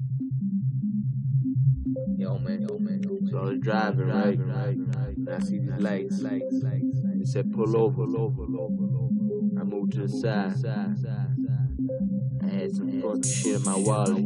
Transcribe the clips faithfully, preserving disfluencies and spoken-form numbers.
Yo man, yo man. So I was driving, right? And I see these lights. It said pull over. I moved to the side. I had some fucking shit in my wallet.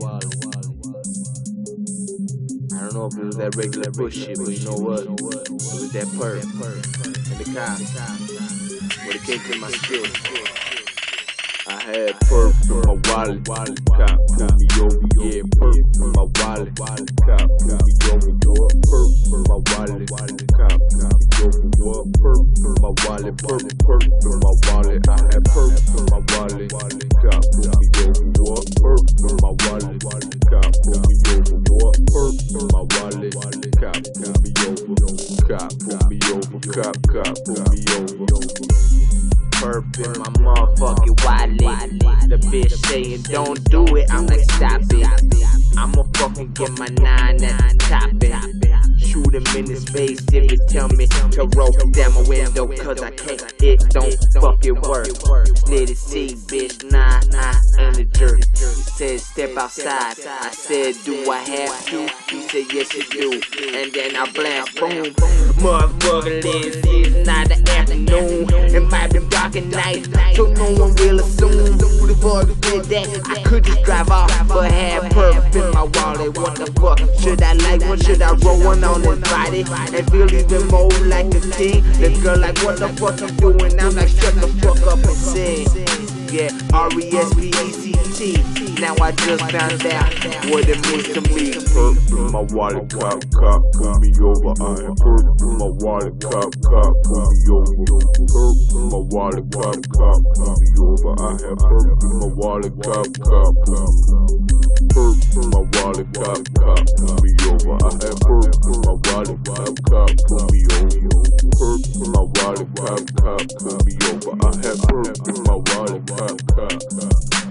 I don't know if it was that regular bullshit, but you know what? It was that Purp in the car. When it came to my shit, I had Purp in my wallet. Cop pulled me over, yeah, Purp in my wallet. Cop pulled me over, yeah, Purp in my wallet. Cop pulled me over, yeah, Purp in my wallet. Purp, Purp in my wallet. I had Purp in my wallet. Cop pulled me over, yeah, Purp in my wallet. Cop pulled me over, yeah, Purp in my wallet. Cop pulled me over, cop pulled me over, cop, cop pulled me over. Purp in my motherfucking wallet. The bitch saying don't do it, I'm like stop it. I'ma fucking get my nine at the top end. Shoot him in his face if it tell me to roll down my window, cause I can't, it don't fucking work. Let it see, bitch, nah, nah, ain't a jerk. He said step outside, I said do I have to? He said yes you do, and then I blast boom. Motherfucker, it's not the afternoon, it might be dark at night, so no one will assume. Who the fuck did that? I could just drive off, but had Purp in my wallet. What the fuck? Should I like one? Should I roll one on his body and feel even more like a king? The girl like, what the fuck you doing? I'm like, shut the fuck up and sing. Yeah, R E S P E C T. Now I just found out what it means to me. Purp in my wallet, cop, cop, pull me over. I had Purp in my wallet, cop, cop, pull me over. Purp in my wallet, cop, cop, pull me over. I had Purp in my wallet, cop, cop, pull me over. Purp in my wallet, cop, cop, pull me over. I had Purp in my wallet, cop, cop, pull me over. Purp in my wallet, cop, cop, pull me over. I had Purp in my wallet, cop, cop, cop.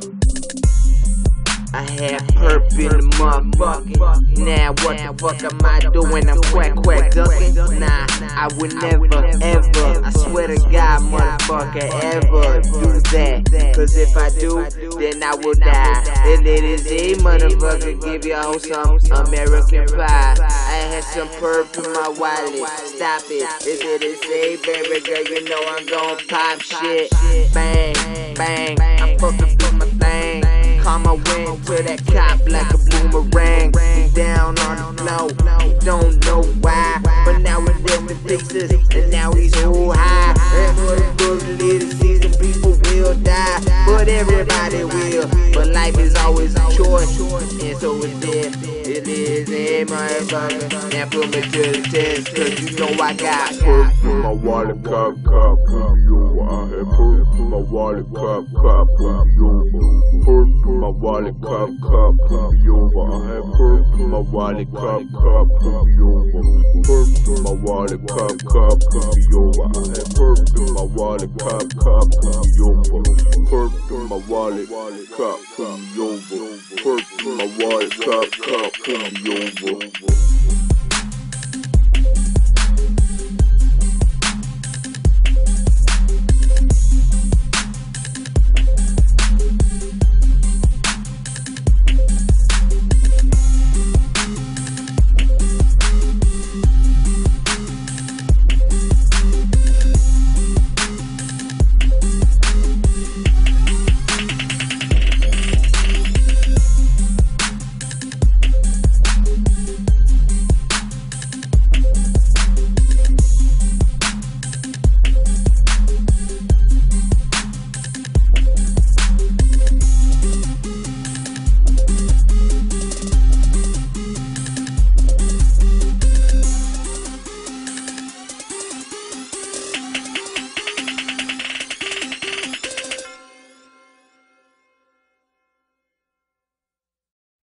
I had Purp in the motherfucker. Now what the fuck am I doing? I'm quack quack ducking. Nah, I would never ever, I swear to God, motherfucker, ever do that. Cause if I do, then I will die. And it is a motherfucker, give y'all some American pie. I had some Purp in my wallet. Stop it. If it is a baby girl, you know I'm gon' pop shit. Bang, bang, I fucking do my thing. Call my win to that cop like a boomerang. He down on the floor, he don't know why, but now we're in the pieces, and now he's so high. And for the burglary the season, people will die, but everybody will. But life is always a choice, and so it's there. It is a motherfucker. Now put me to the test, cause you know I got Purp in my wallet, cop, cop, pull me over. I had Purp in my wallet, cop, cop, pull me over. Purp in my wallet, cop, cop, pull me over. I had Purp in my wallet, cop, cop, pull me over. Purp in my wallet, cop, cop, pull me over. I had Purp in my wallet, cop, cop, pull me over. Purp in my wallet, cop, pull me over. Purp in my wallet, cop, cop, pull me over.